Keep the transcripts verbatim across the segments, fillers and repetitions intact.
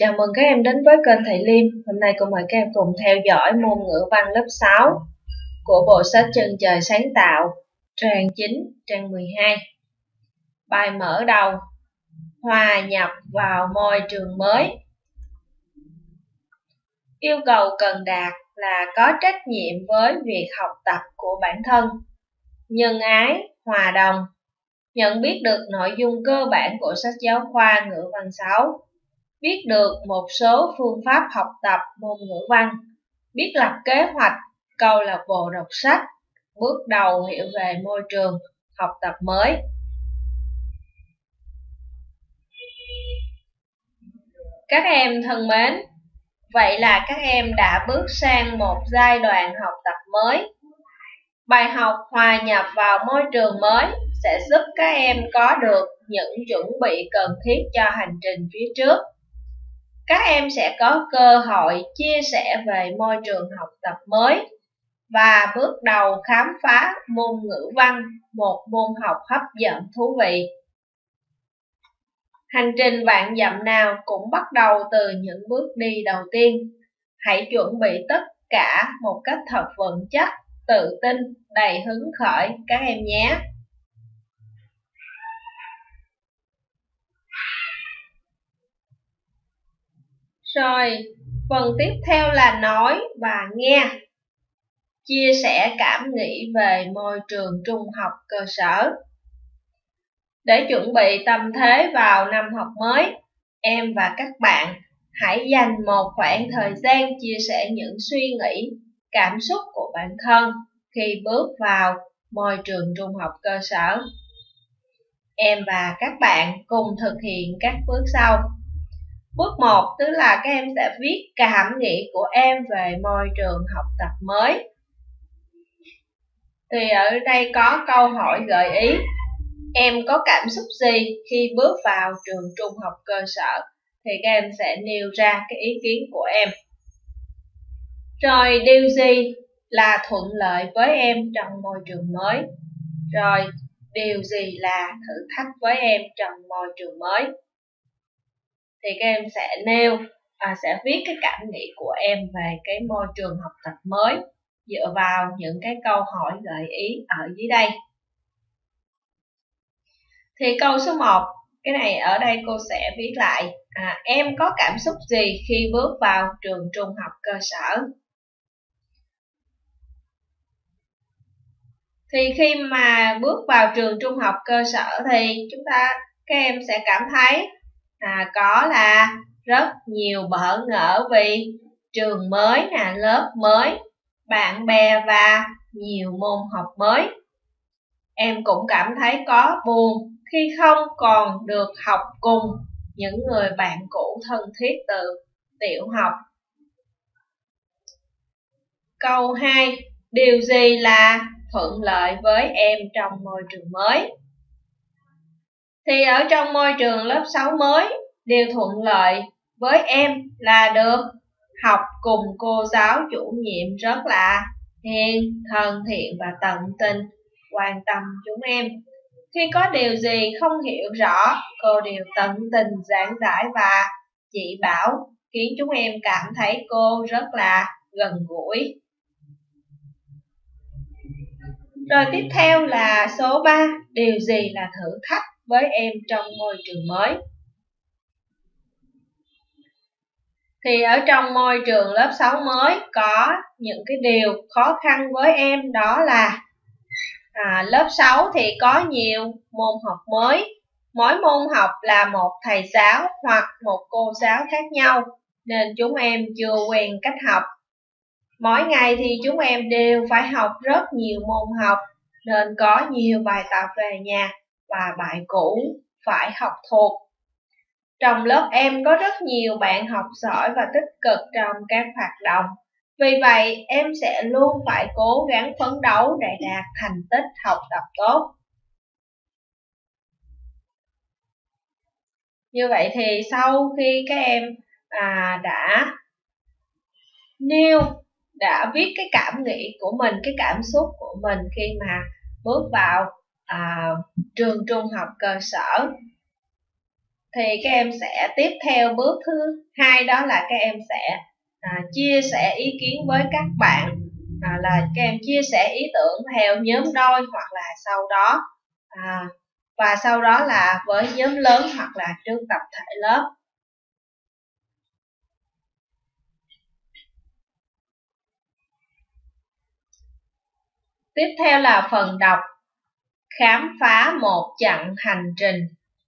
Chào mừng các em đến với kênh Thầy Liêm. Hôm nay cô mời các em cùng theo dõi môn ngữ văn lớp sáu của bộ sách Chân Trời Sáng Tạo, trang chín, trang mười hai. Bài mở đầu: hòa nhập vào môi trường mới. Yêu cầu cần đạt là có trách nhiệm với việc học tập của bản thân, nhân ái, hòa đồng, nhận biết được nội dung cơ bản của sách giáo khoa ngữ văn sáu, biết được một số phương pháp học tập môn ngữ văn, biết lập kế hoạch, câu lạc bộ đọc sách, bước đầu hiểu về môi trường học tập mới. Các em thân mến, vậy là các em đã bước sang một giai đoạn học tập mới. Bài học hòa nhập vào môi trường mới sẽ giúp các em có được những chuẩn bị cần thiết cho hành trình phía trước. Các em sẽ có cơ hội chia sẻ về môi trường học tập mới và bước đầu khám phá môn ngữ văn, một môn học hấp dẫn thú vị. Hành trình vạn dặm nào cũng bắt đầu từ những bước đi đầu tiên. Hãy chuẩn bị tất cả một cách thật vững chắc, tự tin, đầy hứng khởi các em nhé. Rồi, phần tiếp theo là nói và nghe. Chia sẻ cảm nghĩ về môi trường trung học cơ sở. Để chuẩn bị tâm thế vào năm học mới, em và các bạn hãy dành một khoảng thời gian chia sẻ những suy nghĩ, cảm xúc của bản thân khi bước vào môi trường trung học cơ sở. Em và các bạn cùng thực hiện các bước sau. Bước một tức là các em sẽ viết cảm nghĩ của em về môi trường học tập mới. Thì ở đây có câu hỏi gợi ý: em có cảm xúc gì khi bước vào trường trung học cơ sở? Thì các em sẽ nêu ra cái ý kiến của em. Rồi, điều gì là thuận lợi với em trong môi trường mới? Rồi, điều gì là thử thách với em trong môi trường mới? Thì các em sẽ nêu, à, sẽ viết cái cảm nghĩ của em về cái môi trường học tập mới dựa vào những cái câu hỏi gợi ý ở dưới đây. Thì câu số một, cái này ở đây cô sẽ viết lại, à, em có cảm xúc gì khi bước vào trường trung học cơ sở? Thì khi mà bước vào trường trung học cơ sở thì chúng ta, các em sẽ cảm thấy à, có là rất nhiều bỡ ngỡ vì trường mới, là lớp mới, bạn bè và nhiều môn học mới. Em cũng cảm thấy có buồn khi không còn được học cùng những người bạn cũ thân thiết từ tiểu học. Câu hai, điều gì là thuận lợi với em trong môi trường mới? Thì ở trong môi trường lớp sáu mới, điều thuận lợi với em là được học cùng cô giáo chủ nhiệm rất là hiền, thân thiện và tận tình, quan tâm chúng em. Khi có điều gì không hiểu rõ, cô đều tận tình giảng giải và chỉ bảo, khiến chúng em cảm thấy cô rất là gần gũi. Rồi tiếp theo là số ba, điều gì là thử thách với em trong môi trường mới? Thì ở trong môi trường lớp sáu mới có những cái điều khó khăn với em, đó là à, lớp sáu thì có nhiều môn học mới. Mỗi môn học là một thầy giáo hoặc một cô giáo khác nhau, nên chúng em chưa quen cách học. Mỗi ngày thì chúng em đều phải học rất nhiều môn học, nên có nhiều bài tập về nhà và bài cũ phải học thuộc. Trong lớp em có rất nhiều bạn học giỏi và tích cực trong các hoạt động. Vì vậy, em sẽ luôn phải cố gắng phấn đấu để đạt thành tích học tập tốt. Như vậy thì sau khi các em à, đã nêu, đã viết cái cảm nghĩ của mình, cái cảm xúc của mình khi mà bước vào à, trường trung học cơ sở, thì các em sẽ tiếp theo bước thứ hai, đó là các em sẽ à, chia sẻ ý kiến với các bạn, à, là các em chia sẻ ý tưởng theo nhóm đôi hoặc là sau đó à, và sau đó là với nhóm lớn hoặc là trước tập thể lớp. Tiếp theo là phần đọc, khám phá một chặng hành trình.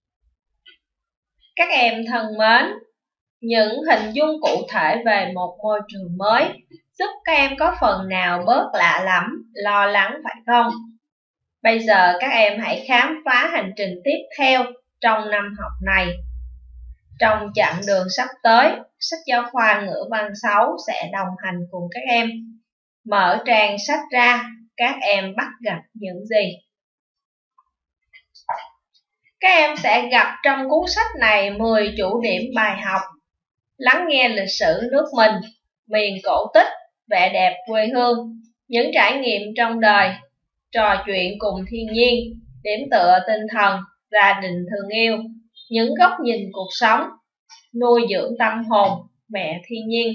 Các em thân mến, những hình dung cụ thể về một môi trường mới giúp các em có phần nào bớt lạ lẫm, lo lắng phải không? Bây giờ các em hãy khám phá hành trình tiếp theo trong năm học này. Trong chặng đường sắp tới, sách giáo khoa ngữ văn sáu sẽ đồng hành cùng các em. Mở trang sách ra, các em bắt gặp những gì? Các em sẽ gặp trong cuốn sách này mười chủ điểm bài học: lắng nghe lịch sử nước mình, miền cổ tích, vẻ đẹp quê hương, những trải nghiệm trong đời, trò chuyện cùng thiên nhiên, điểm tựa tinh thần, gia đình thương yêu, những góc nhìn cuộc sống, nuôi dưỡng tâm hồn, mẹ thiên nhiên.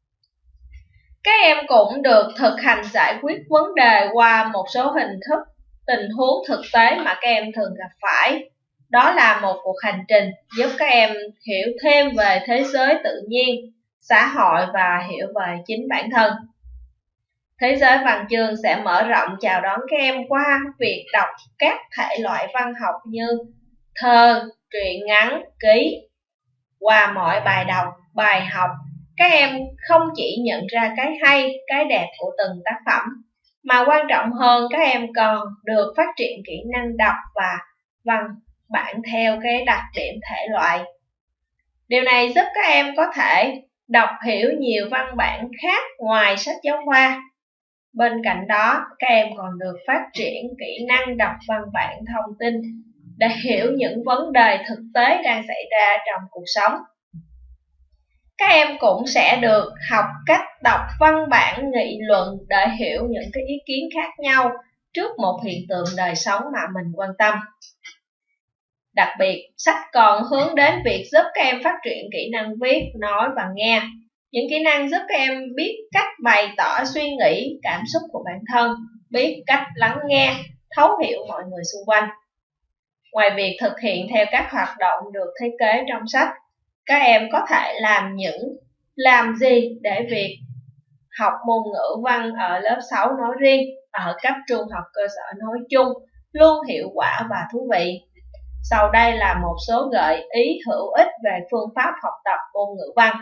Các em cũng được thực hành giải quyết vấn đề qua một số hình thức, tình huống thực tế mà các em thường gặp phải. Đó là một cuộc hành trình giúp các em hiểu thêm về thế giới tự nhiên, xã hội và hiểu về chính bản thân. Thế giới văn chương sẽ mở rộng chào đón các em qua việc đọc các thể loại văn học như thơ, truyện ngắn, ký. Qua mỗi bài đọc, bài học, các em không chỉ nhận ra cái hay, cái đẹp của từng tác phẩm, mà quan trọng hơn các em còn được phát triển kỹ năng đọc và văn bản theo cái đặc điểm thể loại. Điều này giúp các em có thể đọc hiểu nhiều văn bản khác ngoài sách giáo khoa. Bên cạnh đó, các em còn được phát triển kỹ năng đọc văn bản thông tin để hiểu những vấn đề thực tế đang xảy ra trong cuộc sống. Các em cũng sẽ được học cách đọc văn bản nghị luận để hiểu những cái ý kiến khác nhau trước một hiện tượng đời sống mà mình quan tâm. Đặc biệt, sách còn hướng đến việc giúp các em phát triển kỹ năng viết, nói và nghe. Những kỹ năng giúp các em biết cách bày tỏ suy nghĩ, cảm xúc của bản thân, biết cách lắng nghe, thấu hiểu mọi người xung quanh. Ngoài việc thực hiện theo các hoạt động được thiết kế trong sách, các em có thể làm những làm gì để việc học môn ngữ văn ở lớp sáu nói riêng, ở cấp trung học cơ sở nói chung luôn hiệu quả và thú vị. Sau đây là một số gợi ý hữu ích về phương pháp học tập môn ngữ văn.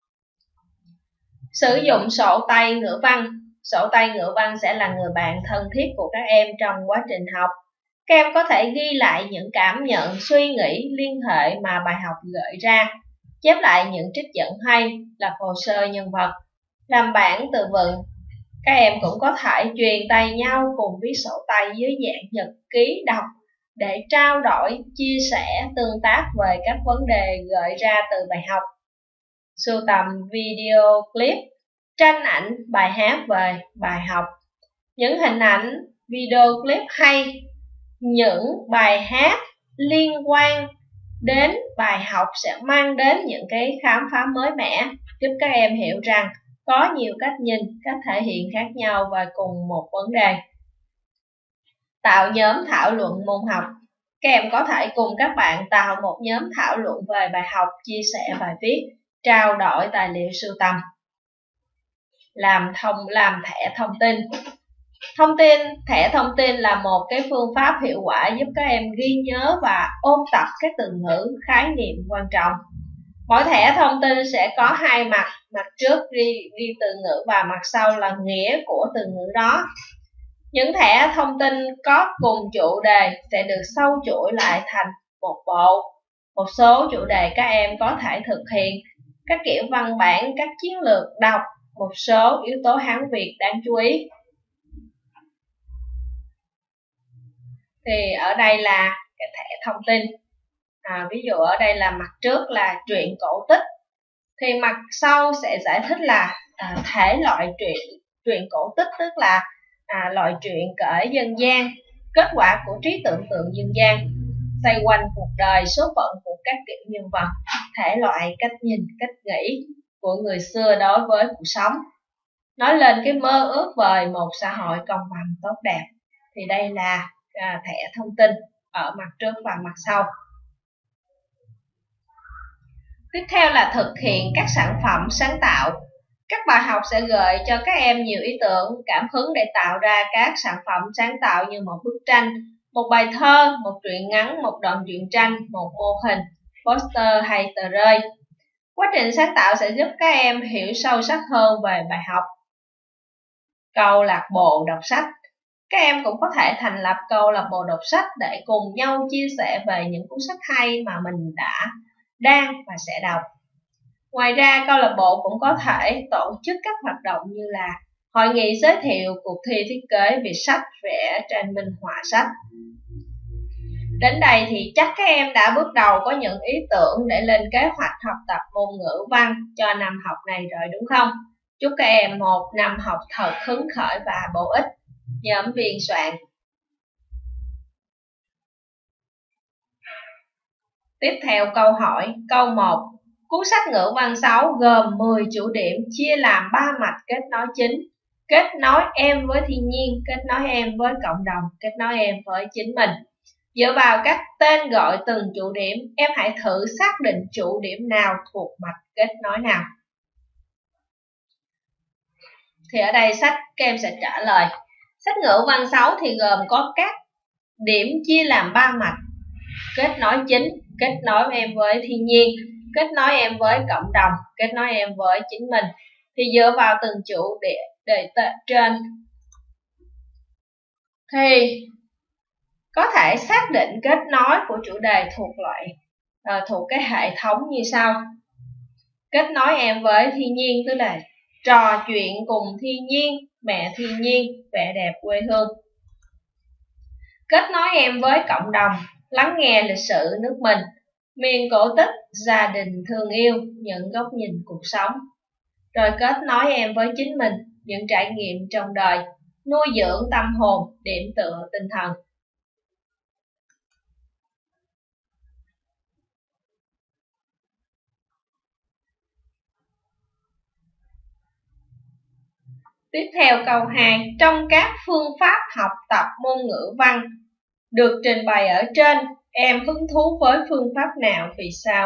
Sử dụng sổ tay ngữ văn. Sổ tay ngữ văn sẽ là người bạn thân thiết của các em trong quá trình học. Các em có thể ghi lại những cảm nhận, suy nghĩ, liên hệ mà bài học gợi ra, chép lại những trích dẫn hay, lập hồ sơ nhân vật, làm bản từ vựng. Các em cũng có thể truyền tay nhau cùng viết sổ tay dưới dạng nhật ký đọc để trao đổi, chia sẻ, tương tác về các vấn đề gợi ra từ bài học. Sưu tầm video clip, tranh ảnh, bài hát về bài học. Những hình ảnh, video clip hay, những bài hát liên quan đến bài học sẽ mang đến những cái khám phá mới mẻ, giúp các em hiểu rằng có nhiều cách nhìn, cách thể hiện khác nhau về cùng một vấn đề. Tạo nhóm thảo luận môn học. Các em có thể cùng các bạn tạo một nhóm thảo luận về bài học, chia sẻ bài viết, trao đổi tài liệu sưu tầm. Làm thông làm thẻ thông tin. Thông tin, thẻ thông tin là một cái phương pháp hiệu quả giúp các em ghi nhớ và ôn tập các từ ngữ, khái niệm quan trọng. Mỗi thẻ thông tin sẽ có hai mặt, mặt trước ghi, ghi từ ngữ và mặt sau là nghĩa của từ ngữ đó. Những thẻ thông tin có cùng chủ đề sẽ được sâu chuỗi lại thành một bộ. Một số chủ đề các em có thể thực hiện các kiểu văn bản, các chiến lược đọc, một số yếu tố Hán Việt đáng chú ý. Thì ở đây là cái thẻ thông tin. À, ví dụ ở đây là mặt trước là truyện cổ tích, thì mặt sau sẽ giải thích là à, thể loại truyện truyện cổ tích, tức là à, loại truyện kể dân gian, kết quả của trí tưởng tượng dân gian. xoay quanh cuộc đời, số phận của các kiểu nhân vật, thể loại, cách nhìn, cách nghĩ của người xưa đối với cuộc sống. Nói lên cái mơ ước vời một xã hội công bằng tốt đẹp. Thì đây là à, thẻ thông tin ở mặt trước và mặt sau. Tiếp theo là thực hiện các sản phẩm sáng tạo. Các bài học sẽ gợi cho các em nhiều ý tưởng, cảm hứng để tạo ra các sản phẩm sáng tạo như một bức tranh, một bài thơ, một truyện ngắn, một đoạn truyện tranh, một mô hình, poster hay tờ rơi. Quá trình sáng tạo sẽ giúp các em hiểu sâu sắc hơn về bài học. Câu lạc bộ đọc sách. Các em cũng có thể thành lập câu lạc bộ đọc sách để cùng nhau chia sẻ về những cuốn sách hay mà mình đã, đang và sẽ đọc. Ngoài ra, câu lạc bộ cũng có thể tổ chức các hoạt động như là hội nghị giới thiệu, cuộc thi thiết kế viết sách, vẽ tranh minh họa sách. Đến đây thì chắc các em đã bước đầu có những ý tưởng để lên kế hoạch học tập môn ngữ văn cho năm học này rồi đúng không? Chúc các em một năm học thật hứng khởi và bổ ích. Nhóm biên soạn. Tiếp theo câu hỏi, câu một. Cuốn sách ngữ văn sáu gồm mười chủ điểm chia làm ba mạch kết nối chính. Kết nối em với thiên nhiên, kết nối em với cộng đồng, kết nối em với chính mình. Dựa vào các tên gọi từng chủ điểm, em hãy thử xác định chủ điểm nào thuộc mạch kết nối nào. Thì ở đây sách các em sẽ trả lời. Sách ngữ văn sáu thì gồm có các điểm chia làm ba mạch. Kết nối chính, kết nối em với thiên nhiên, kết nối em với cộng đồng, kết nối em với chính mình. Thì dựa vào từng chủ đề, đề trên thì có thể xác định kết nối của chủ đề thuộc loại uh, thuộc cái hệ thống như sau. Kết nối em với thiên nhiên tức là trò chuyện cùng thiên nhiên, mẹ thiên nhiên, vẻ đẹp quê hương. Kết nối em với cộng đồng, lắng nghe lịch sử nước mình, miền cổ tích, gia đình thương yêu, những góc nhìn cuộc sống. Rồi kết nối em với chính mình, những trải nghiệm trong đời, nuôi dưỡng tâm hồn, điểm tựa tinh thần. Tiếp theo câu hai. Trong các phương pháp học tập môn ngữ văn được trình bày ở trên, em hứng thú với phương pháp nào vì sao?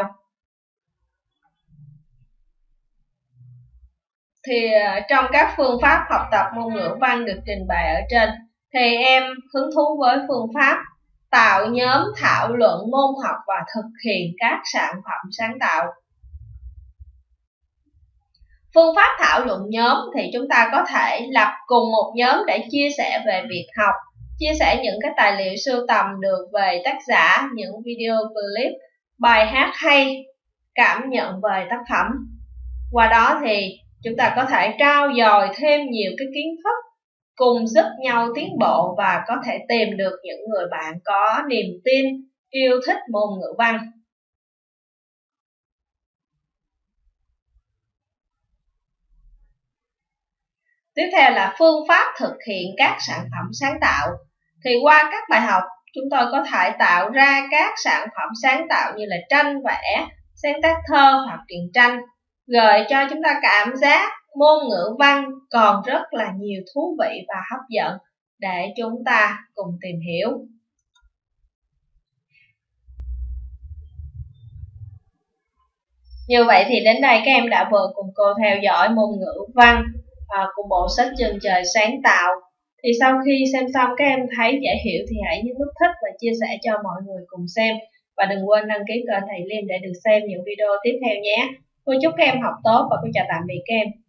Thì trong các phương pháp học tập môn ngữ văn được trình bày ở trên, thì em hứng thú với phương pháp tạo nhóm thảo luận môn học và thực hiện các sản phẩm sáng tạo. Phương pháp thảo luận nhóm thì chúng ta có thể lập cùng một nhóm để chia sẻ về việc học, chia sẻ những cái tài liệu sưu tầm được về tác giả, những video clip, bài hát hay, cảm nhận về tác phẩm. Qua đó thì chúng ta có thể trau dồi thêm nhiều cái kiến thức, cùng giúp nhau tiến bộ và có thể tìm được những người bạn có niềm tin, yêu thích môn ngữ văn. Tiếp theo là phương pháp thực hiện các sản phẩm sáng tạo. Thì qua các bài học, chúng tôi có thể tạo ra các sản phẩm sáng tạo như là tranh vẽ, sáng tác thơ hoặc truyện tranh, gợi cho chúng ta cảm giác môn ngữ văn còn rất là nhiều thú vị và hấp dẫn để chúng ta cùng tìm hiểu. Như vậy thì đến đây các em đã vừa cùng cô theo dõi môn ngữ văn à, của bộ sách Chân Trời Sáng Tạo. Thì sau khi xem xong các em thấy dễ hiểu thì hãy nhấn nút thích và chia sẻ cho mọi người cùng xem. Và đừng quên đăng ký kênh Thầy Liêm để được xem những video tiếp theo nhé. Cô chúc các em học tốt và cô chào tạm biệt các em.